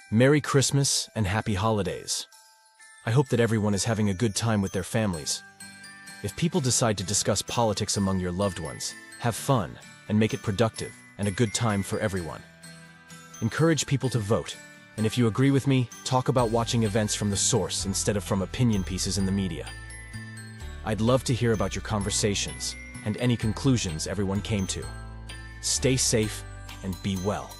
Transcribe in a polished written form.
Merry Christmas and Happy Holidays. I hope that everyone is having a good time with their families. If people decide to discuss politics among your loved ones, have fun and make it productive and a good time for everyone. Encourage people to vote, and if you agree with me, talk about watching events from the source instead of from opinion pieces in the media. I'd love to hear about your conversations and any conclusions everyone came to. Stay safe and be well.